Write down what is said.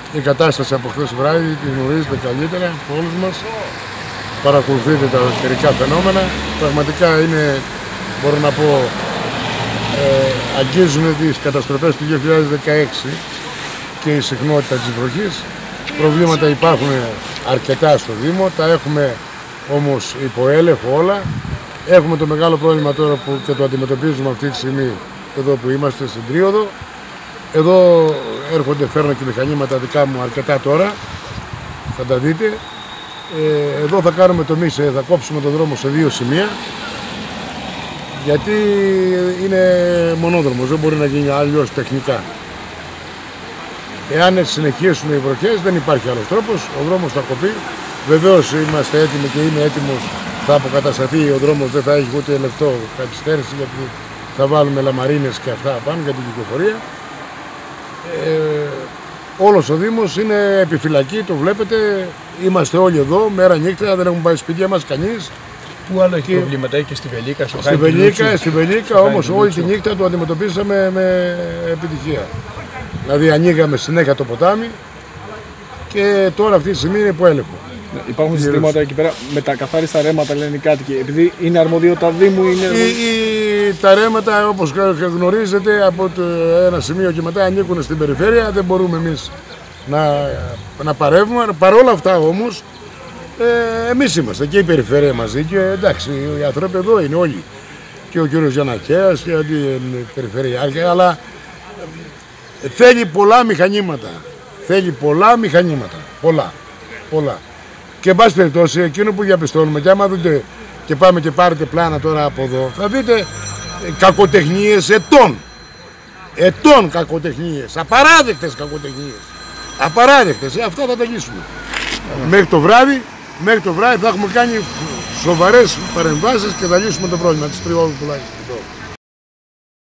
Η κατάσταση από χθες βράδυ τη γνωρίζετε καλύτερα από όλους μας. Παρακολουθείτε τα καιρικά φαινόμενα. Πραγματικά είναι, μπορώ να πω, αγγίζουν τις καταστροφές του 2016 και η συχνότητα της βροχής. Προβλήματα υπάρχουν αρκετά στο Δήμο, τα έχουμε όμως υπό έλεγχο όλα. Έχουμε το μεγάλο πρόβλημα τώρα που και το αντιμετωπίζουμε αυτή τη στιγμή εδώ που είμαστε στην Τρίοδο. Εδώ έρχονται, φέρνω και μηχανήματα δικά μου αρκετά τώρα, θα τα δείτε. Εδώ θα κάνουμε το μίσε, θα κόψουμε τον δρόμο σε 2 σημεία, γιατί είναι μονόδρομος, δεν μπορεί να γίνει αλλιώς τεχνικά. Εάν συνεχίσουν οι βροχές δεν υπάρχει άλλος τρόπος, ο δρόμος θα κοπεί. Βεβαίως είμαστε έτοιμοι και είμαι έτοιμος, θα αποκατασταθεί ο δρόμος, δεν θα έχει ούτε λεπτό καθυστέρηση, γιατί θα βάλουμε λαμαρίνες και αυτά πάνω για την κυκλοφορία. Όλος ο Δήμος είναι επιφυλακή, το βλέπετε, είμαστε όλοι εδώ, μέρα νύχτα, δεν έχουμε πάει σπίτια μας κανείς. Πού άλλο έχει προβλήματα, και στη Βελίκα, στο Στη Βελίκα όμως όλη τη νύχτα το αντιμετωπίσαμε με επιτυχία. Δηλαδή ανοίγαμε συνέχεια το ποτάμι και τώρα αυτή τη στιγμή είναι υπό έλεγχο. Υπάρχουν συστήματα εκεί πέρα με τα καθάριστα ρέματα, λένε οι κάτοικοι, επειδή είναι αρμοδιότητα Δήμου. Τα ρέματα, όπως γνωρίζετε, από ένα σημείο και μετά ανήκουν στην περιφέρεια, δεν μπορούμε εμείς να παρεύουμε. Παρ' όλα αυτά όμως, εμείς είμαστε και η περιφέρεια μαζί και εντάξει, οι άνθρωποι εδώ είναι όλοι. Και ο κύριος Γιαννακέας και η περιφερειάρχη, αλλά θέλει πολλά μηχανήματα. Θέλει πολλά μηχανήματα. Πολλά. Και εν πάση περιπτώσει, εκείνο που διαπιστώνουμε, και άμα δείτε και πάμε και πάρετε πλάνα τώρα από εδώ, θα δείτε κακοτεχνίες ετών κακοτεχνίες, απαράδεκτες κακοτεχνίες. Απαράδεκτες, αυτά θα τα λύσουμε. Μέχρι το βράδυ θα έχουμε κάνει σοβαρές παρεμβάσεις και θα λύσουμε το πρόβλημα της Τριόδου τουλάχιστον.